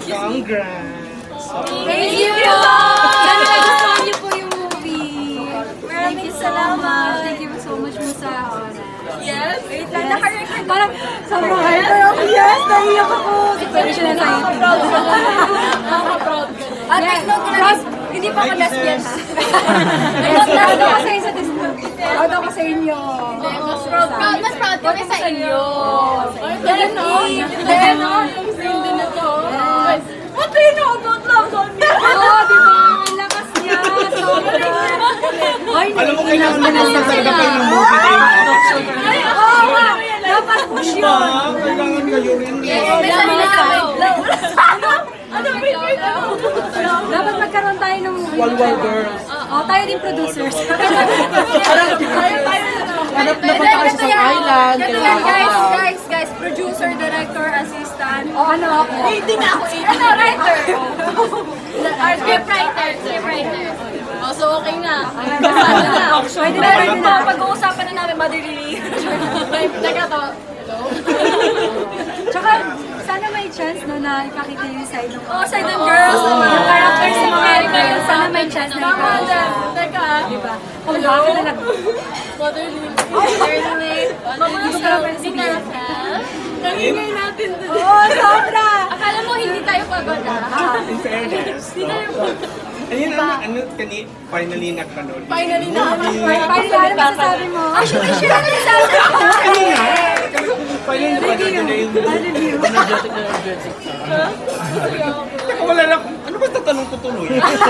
Congrats! Thank you po! Sana nagustuhan niyo po yung movie. Maraming salamat. Thank you so much po sa oras. Yes? Wait lang, naka-record. Parang sobrang hyper ako. Yes, naiyak ako. Super anxiety. Nakaka-proud ka. At take note na hindi pa ako lesbian ha. Proud ako sa isa din. Proud ako sa inyo. Mas proud kami sa inyo. Ganun no? Yung scene din na to. What do you know about love, Donny? Oo, di ba? Ang lakas niya. Sobra. Alam mo, kailangan na talaga kayo ng movie kayo ng action. Oo nga. Dapat push yun. Kailangan kayo rin. Dapat magkaroon tayo ng Walwal girls. Oo, tayo din producers. Hanap na punta kayo sa island. Guys, producer, director, assistant. O ano ako? Hindi na ako writer. Scriptwriter. Oh, so okay na. Pwede na. Pag-uusapan na namin motherly. Nagkato. Tsaka, sana may chance no na ipakita yung side ng side ng girls. Yung characters sa mga girls, sana may chance na ipakita. Teka. Diba? Kung bakit na lang. Motherly. Nangingay natin dun. Oo, sobra! Akala mo hindi tayo pagod ah. In fairness. Ayun finally nagpanood. Finally na. Finally, ano masasabi mo? Actually, share natin sa akin. Finally nagpanood na yung Review. Teka, wala na. Ano ba tatanong ko tuloy?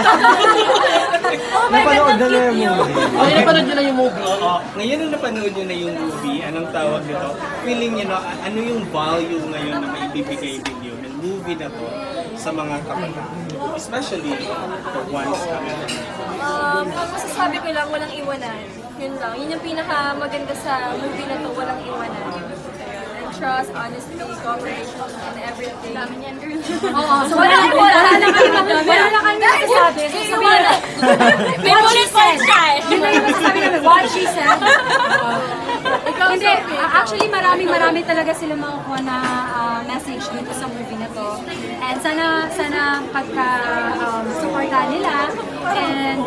Napanood na yung movie. Okay, napanood nyo na yung movie. Ngayon na napanood nyo na yung movie, anong tawag nito? Feeling nyo na, ano yung value ngayon na maibibigay ninyo ng movie na to sa mga kabataan? Especially for ones kami. Ang masasabi ko lang, walang iwanan. Yun lang. Yun yung pinakamaganda sa movie na to, walang iwanan. And trust, honesty, cooperation, and everything. Dami niyan, girl. Oo, so wala na kami masasabi. Sasabihin na. May bullet points siya eh. Yun na yung masasabi namin, what she said. Hindi, actually marami talaga sila makukuha na message dito sa movie na to. And sana pagka supportahan nila. And,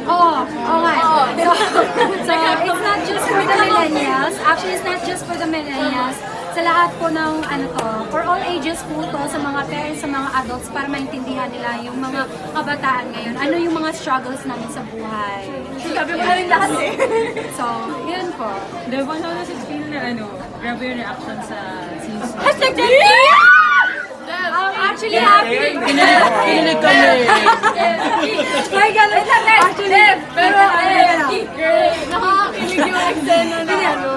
So, it's not just for the millennials. Actually, it's not just for the millennials. Sa lahat po ng for all ages po to, sa mga parents, sa mga adults, para maintindihan nila yung mga kabataan ngayon. Ano yung mga struggles namin sa buhay. Sabi mo na rin lahat eh. So, yun po. Devon, how does it feel na grabe yung reaction sa season? Hashtag Dev! Actually, happy. Kinilig kami. Ay, gano'n. Actually, pero, Nakakakilig yung eksena na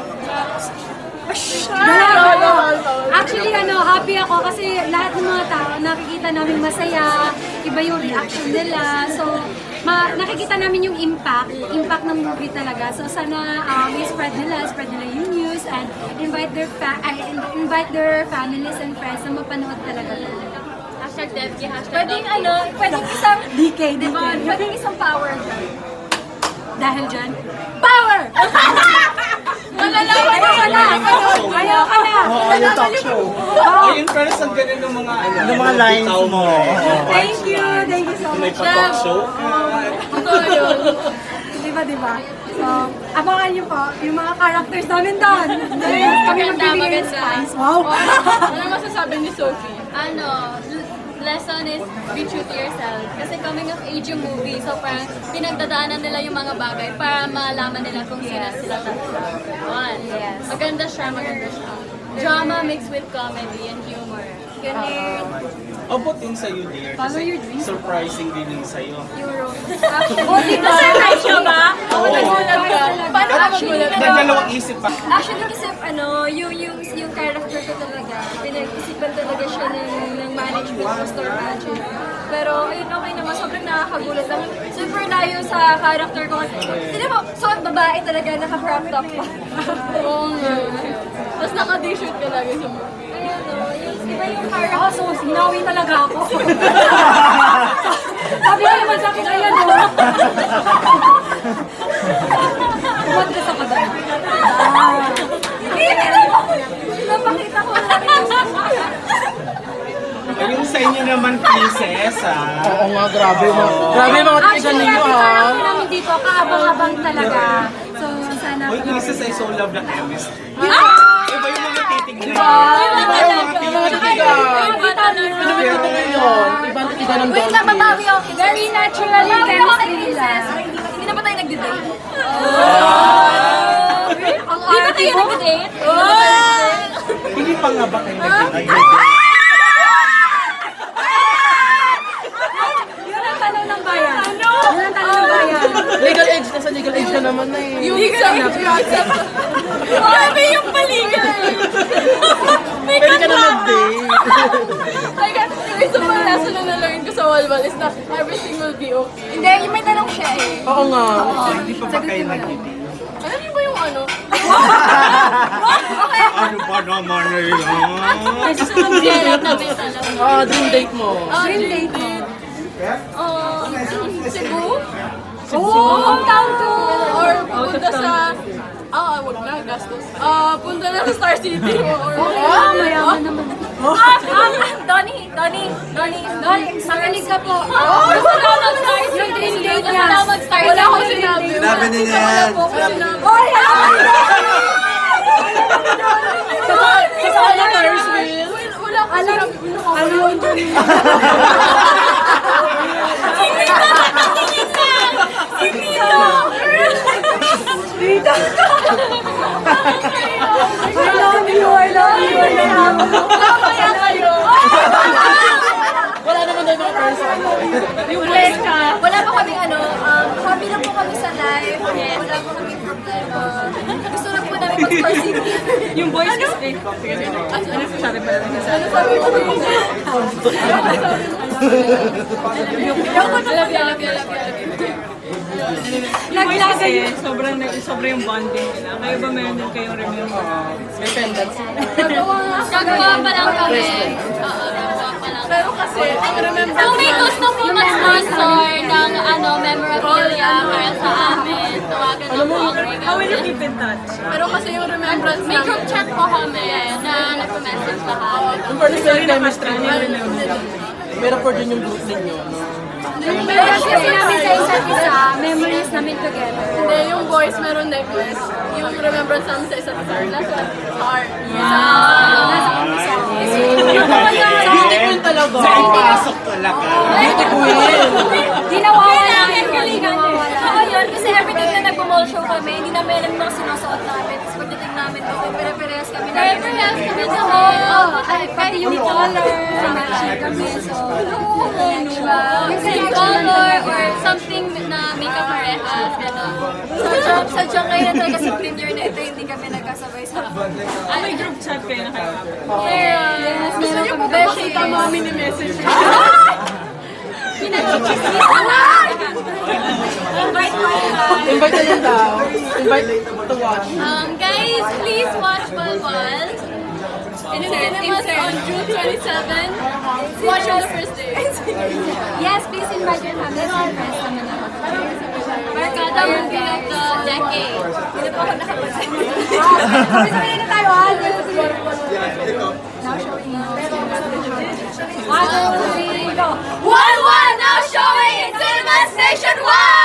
Actually, happy ako kasi lahat ng mga tao nakikita namin masaya, iba yung reaction nila. So, nakikita namin yung impact ng movie talaga. So, sana spread nila yung news and invite their families and friends na mapanood talaga. Hashtag Devki, hashtag pwedeng isang DK, diba? Pwedeng isang power. Dahil dyan, power! Malalaman Ayaw ka na! Yung talk show. Ayun, pero ang ganun ng mga Yung mga lines mo. Thank you so May much. pa-talk show. Diba? So, abangan niyo po yung mga characters namin doon. Kami magbibigay ng spice. Wow! Ano masasabi ni Sophie? Lesson is be true to yourself. Kasi coming of age yung movie, so parang pinagdadaanan nila yung mga bagay para malaman nila kung sino sila talaga. Yes. Maganda siya. Drama mixed with comedy and humor. Ganun. Abot din sa'yo, dear. Follow your Kasi dreams. surprising din yung sa'yo. Euro. Actually, na-surprise siya ba? Oo, nagulat ka. Paano actually? Nagdalawang isip pa. Actually, kasi yung character ko talaga, pinag-isipan talaga siya ng management ng store manager. Pero, ayun, okay naman. Sobrang nakakagulat lang. Super layo sa character ko. Hindi mo, so babae talaga, naka-crop top pa. Oo nga. Tapos naka-t-shirt ka lagi sa movie. Ayun, iba yung character. So, sinawi talaga ako. Sabi ko naman sa akin, ayan o. Kumad ka sa kadal. Hindi, napakita ko lang. Ayun sa inyo naman, princess, Oo nga, grabe mga tigan ninyo, ha? Parang namin dito, kaabang-abang talaga. So, sana Uy, princess, I so love the chemistry. Iba yung mga titig na yun. Mga titigan. Pero ngayon, ibang titigan ng Wait lang, Donny. babawi ako. very natural yung chemistry nila. Hindi na ba tayo nag-date? Ang Di ba tayo arte mo? nag-date? Hindi pa nga ba kayo nag-date? Yun ang tanong ng bayan. Yun ang tanong ng bayan. Legal age, nasa legal age ka naman na eh. Yung grabe yung paligan. Pwede ka na mag-date. Ito pa lesson na na-learn ko sa Walwal is that everything will be okay. Hindi, yung may tanong siya eh. Oo nga. Hindi pa ba kayo nag-date? Alam niyo ba yung ano? Ano ba naman na yun? Dream date mo. Dream date mo. Cebu? Oo, hometown ko. Or punta sa... wag na, gastos. Punta na sa Star City. Or... Mayaman naman. Donny! Makinig ka po. Gusto na mag-Star City. Yung dream date Gusto niya. na mag-Star City. Wala akong sinabi. Sinabi niya yan. Hoy! Kasama na Ferris wheel. Wala akong sinabi. Ano yun? I love you. Mamaya kayo. Wala naman daw mga person. Wala pa kami happy lang po kami sa life. Wala po kami problema. Gusto lang po namin mag-Star City. Yung boys kasi, ano sabi pala rin sa Ano sabi mo? Love you. Kasi sobrang yung bonding nila. Kayo ba meron din kayong remember? Gagawa pa lang kami. Pero kasi, ang remember kung may gusto po mag-sponsor ng memorabilia para sa amin, tawagan na po ang Reyes. How will you keep in touch? Pero kasi yung remembrance may group chat po kami na nag-message lahat. Yung personal chemistry niyo. Pero for din yung group ninyo. Pero kasi namin sa isa't isa, memories namin together. Hindi, yung boys meron necklace. Yung remembrance namin sa isa't isa, nasa heart. Nasa kumisa. Beautiful talaga. Pasok talaga. Di nawawala yun. Di nawawala. Oo yun, kasi everything na nag-mall show kami, hindi namin alam na sinusuot namin. Tapos pagdating namin, okay, pere-perehas kami. Pere-perehas kami sa mall. Pati yung color, matching kami. So, Yung same color or something na makeup parehas, gano'n. Sadyang ngayon na talaga sa premiere na ito, hindi kami nagkasabay sa... May group chat kayo na kayo. Yes, gusto niyo po ba makita mga mini-message? Invite na lang daw. Invite to watch. Guys, please watch Walwal. In cinemas on June 27. Watch on the first day. yes, please invite your family and friends naman ako. Barkada movie of the decade. Hindi pa ako nakapagsabi. Sabay na tayo, ha? Now showing. 1, 2, 3, go! Walwal now showing in cinemas nationwide!